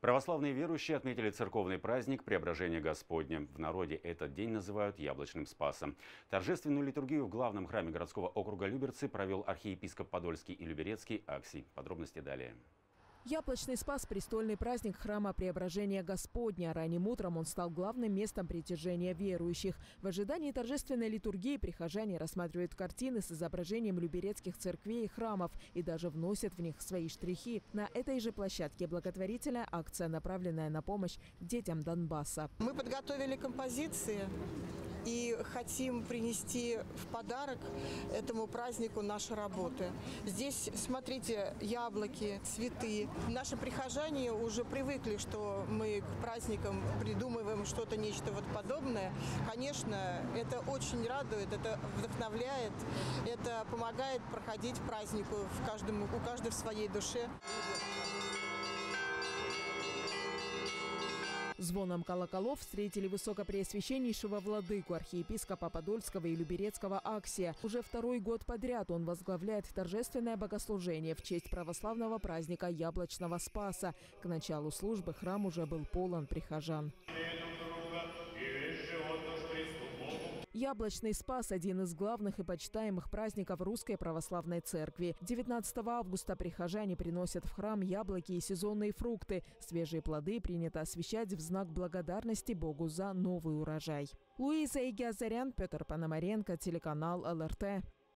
Православные верующие отметили церковный праздник Преображения Господня. В народе этот день называют Яблочным Спасом. Торжественную литургию в главном храме городского округа Люберцы провел архиепископ Подольский и Люберецкий Аксий. Подробности далее. Яблочный Спас – престольный праздник храма Преображения Господня. Ранним утром он стал главным местом притяжения верующих. В ожидании торжественной литургии прихожане рассматривают картины с изображением люберецких церквей и храмов и даже вносят в них свои штрихи. На этой же площадке благотворительная акция, направленная на помощь детям Донбасса. Мы подготовили композиции и хотим принести в подарок этому празднику наши работы. Здесь, смотрите, яблоки, цветы. Наши прихожане уже привыкли, что мы к праздникам придумываем что-то, нечто вот подобное. Конечно, это очень радует, это вдохновляет, это помогает проходить празднику у каждого в своей душе. Звоном колоколов встретили высокопреосвященнейшего владыку архиепископа Подольского и Люберецкого Аксия. Уже второй год подряд он возглавляет торжественное богослужение в честь православного праздника Яблочного Спаса. К началу службы храм уже был полон прихожан. Яблочный Спас – один из главных и почитаемых праздников Русской Православной Церкви. 19 августа прихожане приносят в храм яблоки и сезонные фрукты. Свежие плоды принято освящать в знак благодарности Богу за новый урожай. Луиза Игиазарян, Петр Пономаренко, телеканал ЛРТ.